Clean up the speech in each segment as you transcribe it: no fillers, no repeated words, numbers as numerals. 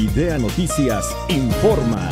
Idea Noticias informa.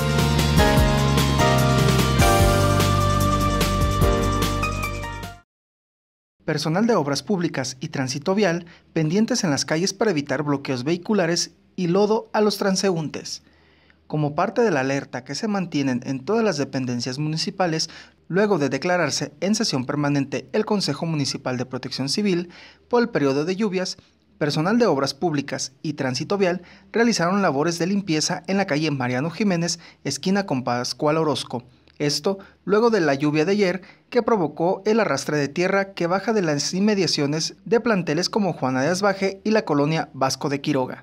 Personal de Obras Públicas y Tránsito Vial pendientes en las calles para evitar bloqueos vehiculares y lodo a los transeúntes. Como parte de la alerta que se mantienen en todas las dependencias municipales, luego de declararse en sesión permanente el Consejo Municipal de Protección Civil por el periodo de lluvias, personal de Obras Públicas y Tránsito Vial realizaron labores de limpieza en la calle Mariano Jiménez, esquina con Pascual Orozco. Esto luego de la lluvia de ayer que provocó el arrastre de tierra que baja de las inmediaciones de planteles como Juana de Asbaje y la colonia Vasco de Quiroga.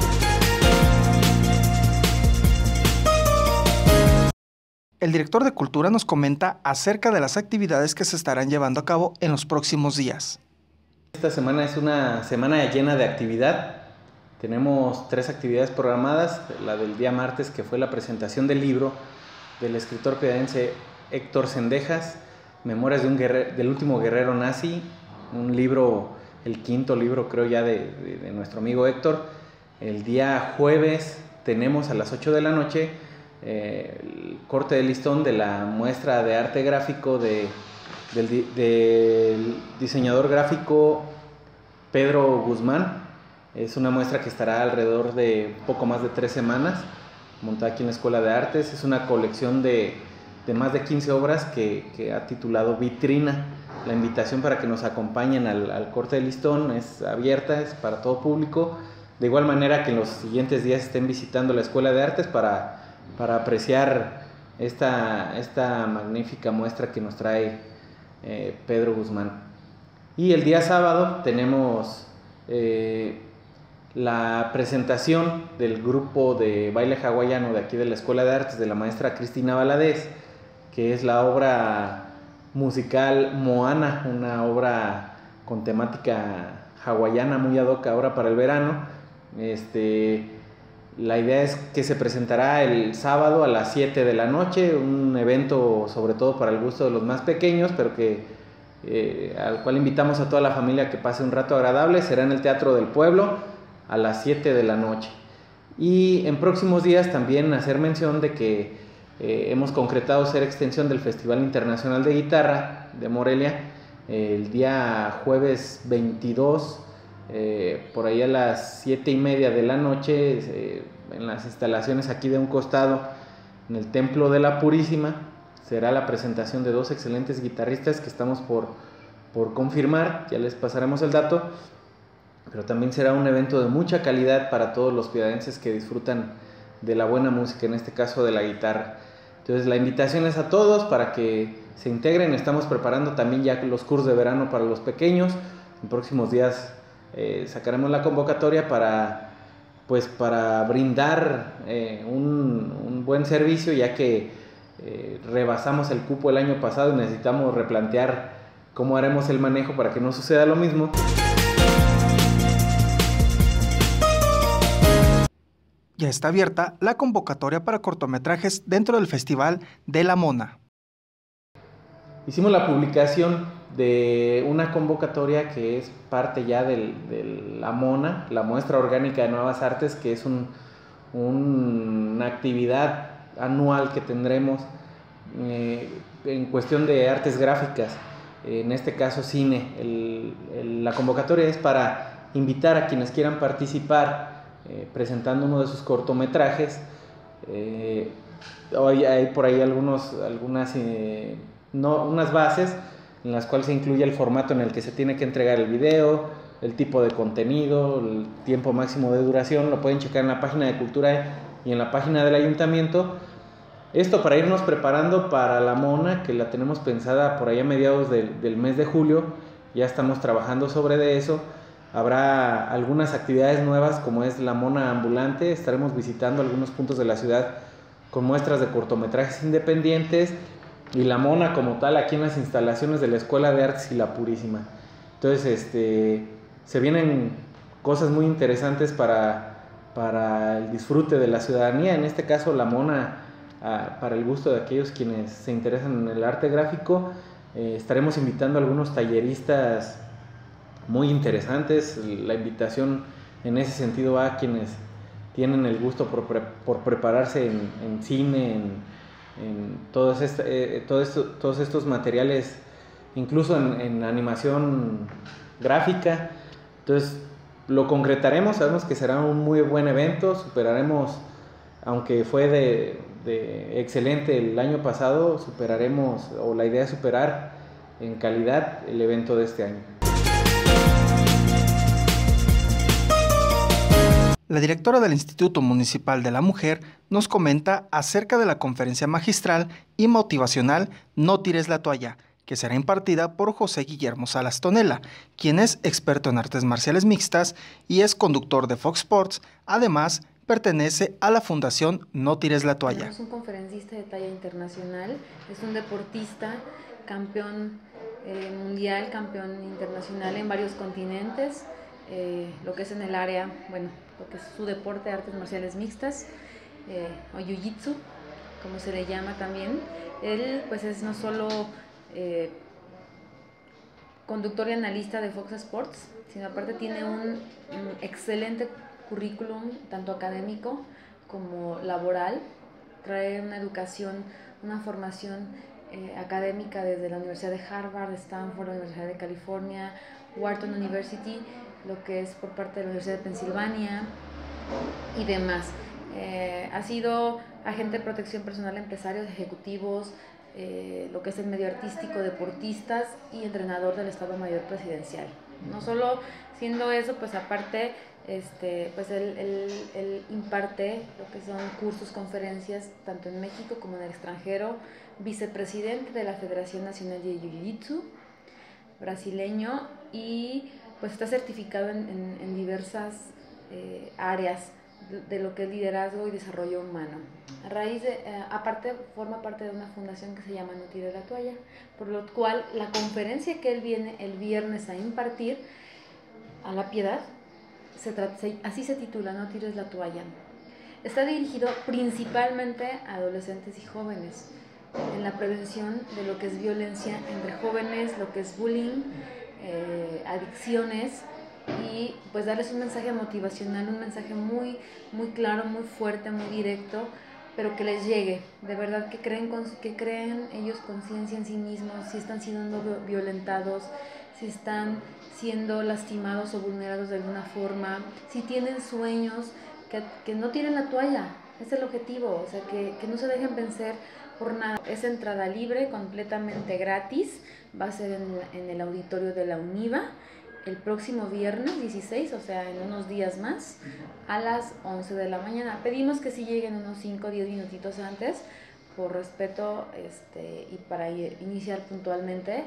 El director de Cultura nos comenta acerca de las actividades que se estarán llevando a cabo en los próximos días. Esta semana es una semana llena de actividad. Tenemos 3 actividades programadas. La del día martes, que fue la presentación del libro del escritor piadense Héctor Cendejas, Memorias del último guerrero nazi, un libro, el 5º libro creo ya de nuestro amigo Héctor. El día jueves tenemos a las 8 de la noche el corte de listón de la muestra de arte gráfico del diseñador gráfico Pedro Guzmán. Es una muestra que estará alrededor de poco más de 3 semanas, montada aquí en la Escuela de Artes. Es una colección de más de 15 obras que ha titulado Vitrina. La invitación para que nos acompañen al corte de listón es abierta, es para todo público. De igual manera que en los siguientes días estén visitando la Escuela de Artes para apreciar esta magnífica muestra que nos trae Pedro Guzmán. Y el día sábado tenemos la presentación del grupo de baile hawaiano de aquí de la Escuela de Artes de la maestra Cristina Valadez, que es la obra musical Moana, una obra con temática hawaiana muy ad hoc ahora para el verano. La idea es que se presentará el sábado a las 7 de la noche, un evento sobre todo para el gusto de los más pequeños, pero al cual invitamos a toda la familia a que pase un rato agradable. Será en el Teatro del Pueblo a las 7 de la noche. Y en próximos días también hacer mención de que hemos concretado ser extensión del Festival Internacional de Guitarra de Morelia el día jueves 22, por ahí a las 7:30 de la noche, en las instalaciones aquí de un costado, en el Templo de la Purísima. Será la presentación de 2 excelentes guitarristas que estamos por confirmar, ya les pasaremos el dato, pero también será un evento de mucha calidad para todos los piadenses que disfrutan de la buena música, en este caso de la guitarra. Entonces la invitación es a todos para que se integren. Estamos preparando también ya los cursos de verano para los pequeños. En próximos días sacaremos la convocatoria para brindar un buen servicio, ya que rebasamos el cupo el año pasado y necesitamos replantear cómo haremos el manejo para que no suceda lo mismo. Ya está abierta la convocatoria para cortometrajes dentro del Festival de la Mona. Hicimos la publicación de una convocatoria que es parte ya de la Mona, la Muestra Orgánica de Nuevas Artes, que es una actividad anual que tendremos en cuestión de artes gráficas, en este caso cine. La convocatoria es para invitar a quienes quieran participar presentando uno de sus cortometrajes. Hoy hay por ahí unas bases en las cuales se incluye el formato en el que se tiene que entregar el video, el tipo de contenido, el tiempo máximo de duración. Lo pueden checar en la página de Cultura y en la página del Ayuntamiento. Esto para irnos preparando para la Mona, que la tenemos pensada por ahí a mediados del mes de julio. Ya estamos trabajando sobre eso. Habrá algunas actividades nuevas, como es la Mona ambulante. Estaremos visitando algunos puntos de la ciudad con muestras de cortometrajes independientes, y la Mona como tal aquí en las instalaciones de la Escuela de Artes y la Purísima. Entonces se vienen cosas muy interesantes para el disfrute de la ciudadanía. En este caso la Mona, para el gusto de aquellos quienes se interesan en el arte gráfico. Estaremos invitando a algunos talleristas muy interesantes. La invitación en ese sentido va a quienes tienen el gusto por prepararse en cine, en todos estos materiales, incluso en animación gráfica. Entonces lo concretaremos, sabemos que será un muy buen evento, superaremos, aunque fue de excelente el año pasado, superaremos, o la idea es superar en calidad el evento de este año. La directora del Instituto Municipal de la Mujer nos comenta acerca de la conferencia magistral y motivacional No tires la toalla, que será impartida por José Guillermo Salas Tonela, quien es experto en artes marciales mixtas y es conductor de Fox Sports. Además, pertenece a la Fundación No tires la toalla. Es un conferencista de talla internacional, es un deportista, campeón mundial, campeón internacional en varios continentes, lo que es en el área, bueno, lo que es su deporte de artes marciales mixtas, o jiu-jitsu, como se le llama también. Él pues es no solo conductor y analista de Fox Sports, sino aparte tiene un excelente currículum, tanto académico como laboral. Trae una educación, una formación académica desde la Universidad de Harvard, Stanford, la Universidad de California, Wharton University, lo que es por parte de la Universidad de Pensilvania y demás. Ha sido agente de protección personal a empresarios, ejecutivos, lo que es el medio artístico, deportistas y entrenador del Estado Mayor Presidencial. No solo siendo eso, pues aparte, pues él imparte lo que son cursos, conferencias, tanto en México como en el extranjero, vicepresidente de la Federación Nacional de Jiu-Jitsu brasileño, y pues está certificado en diversas áreas de lo que es liderazgo y desarrollo humano. A raíz de, aparte forma parte de una fundación que se llama No tires la toalla, por lo cual la conferencia que él viene el viernes a impartir a La Piedad, así se titula, No tires la toalla. Está dirigido principalmente a adolescentes y jóvenes en la prevención de lo que es violencia entre jóvenes, lo que es bullying, adicciones, y pues darles un mensaje motivacional, un mensaje muy, muy claro, muy fuerte, muy directo, pero que les llegue, de verdad, que creen ellos conciencia en sí mismos, si están siendo violentados, si están siendo lastimados o vulnerados de alguna forma, si tienen sueños, que no tiren la toalla, es el objetivo, o sea, que no se dejen vencer por nada. Es entrada libre, completamente gratis, va a ser en el auditorio de la UNIVA, el próximo viernes 16, o sea, en unos días más, a las 11 de la mañana. Pedimos que sí lleguen unos 5 o 10 minutitos antes, por respeto y para iniciar puntualmente.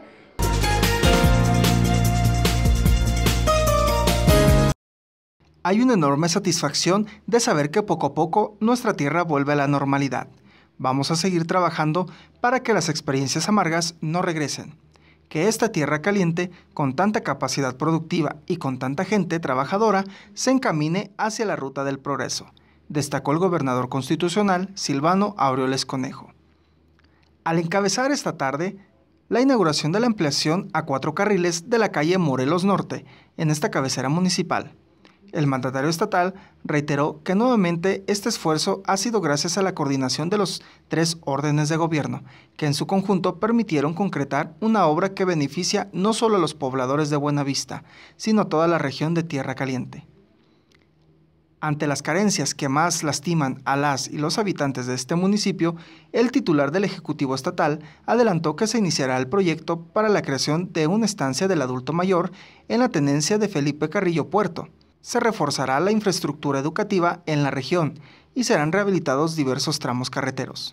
Hay una enorme satisfacción de saber que poco a poco nuestra tierra vuelve a la normalidad. Vamos a seguir trabajando para que las experiencias amargas no regresen. Que esta tierra caliente, con tanta capacidad productiva y con tanta gente trabajadora, se encamine hacia la ruta del progreso, destacó el gobernador constitucional Silvano Aureoles Conejo. Al encabezar esta tarde la inauguración de la ampliación a 4 carriles de la calle Morelos Norte, en esta cabecera municipal, el mandatario estatal reiteró que nuevamente este esfuerzo ha sido gracias a la coordinación de los 3 órdenes de gobierno, que en su conjunto permitieron concretar una obra que beneficia no solo a los pobladores de Buenavista, sino a toda la región de Tierra Caliente. Ante las carencias que más lastiman a las y los habitantes de este municipio, el titular del Ejecutivo Estatal adelantó que se iniciará el proyecto para la creación de una estancia del adulto mayor en la tenencia de Felipe Carrillo Puerto. Se reforzará la infraestructura educativa en la región y serán rehabilitados diversos tramos carreteros.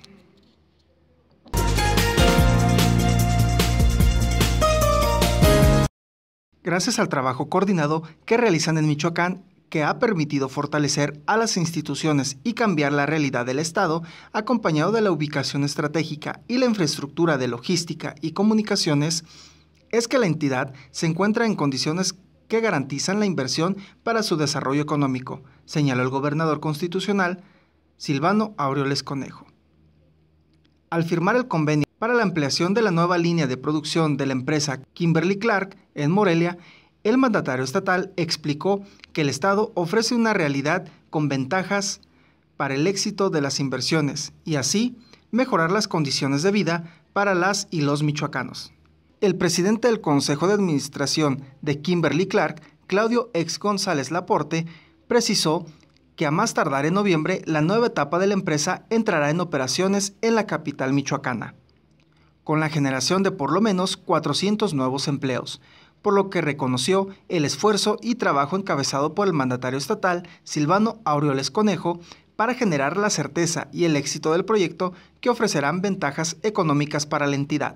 Gracias al trabajo coordinado que realizan en Michoacán, que ha permitido fortalecer a las instituciones y cambiar la realidad del Estado, acompañado de la ubicación estratégica y la infraestructura de logística y comunicaciones, es que la entidad se encuentra en condiciones que garantizan la inversión para su desarrollo económico, señaló el gobernador constitucional Silvano Aureoles Conejo. Al firmar el convenio para la ampliación de la nueva línea de producción de la empresa Kimberly-Clark en Morelia, El mandatario estatal explicó que el Estado ofrece una realidad con ventajas para el éxito de las inversiones y así mejorar las condiciones de vida para las y los michoacanos. El presidente del Consejo de Administración de Kimberly-Clark, Claudio X. González Laporte, precisó que a más tardar en noviembre la nueva etapa de la empresa entrará en operaciones en la capital michoacana, con la generación de por lo menos 400 nuevos empleos, por lo que reconoció el esfuerzo y trabajo encabezado por el mandatario estatal Silvano Aureoles Conejo para generar la certeza y el éxito del proyecto que ofrecerán ventajas económicas para la entidad.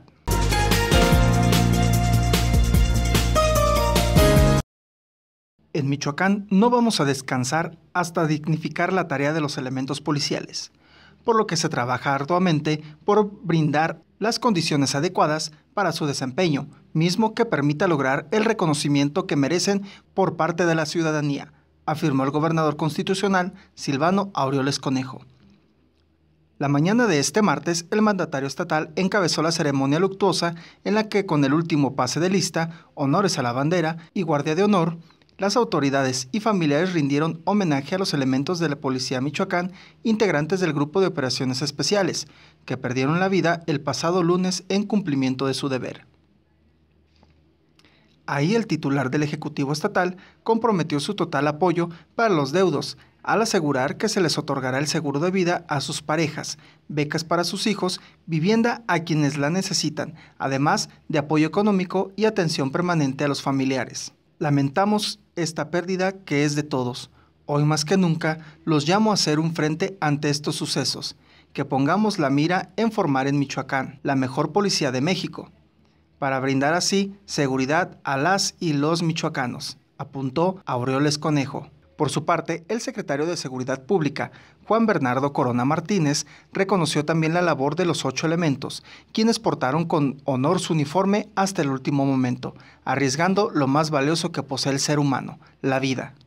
En Michoacán no vamos a descansar hasta dignificar la tarea de los elementos policiales, por lo que se trabaja arduamente por brindar las condiciones adecuadas para su desempeño, mismo que permita lograr el reconocimiento que merecen por parte de la ciudadanía, afirmó el gobernador constitucional Silvano Aureoles Conejo. La mañana de este martes, el mandatario estatal encabezó la ceremonia luctuosa en la que, con el último pase de lista, honores a la bandera y guardia de honor, las autoridades y familiares rindieron homenaje a los elementos de la Policía Michoacán, integrantes del Grupo de Operaciones Especiales, que perdieron la vida el pasado lunes en cumplimiento de su deber. Ahí el titular del Ejecutivo Estatal comprometió su total apoyo para los deudos, al asegurar que se les otorgará el seguro de vida a sus parejas, becas para sus hijos, vivienda a quienes la necesitan, además de apoyo económico y atención permanente a los familiares. Lamentamos esta pérdida que es de todos. Hoy más que nunca los llamo a hacer un frente ante estos sucesos, que pongamos la mira en formar en Michoacán la mejor policía de México, para brindar así seguridad a las y los michoacanos, apuntó Aureoles Conejo. Por su parte, el secretario de Seguridad Pública, Juan Bernardo Corona Martínez, reconoció también la labor de los 8 elementos, quienes portaron con honor su uniforme hasta el último momento, arriesgando lo más valioso que posee el ser humano, la vida.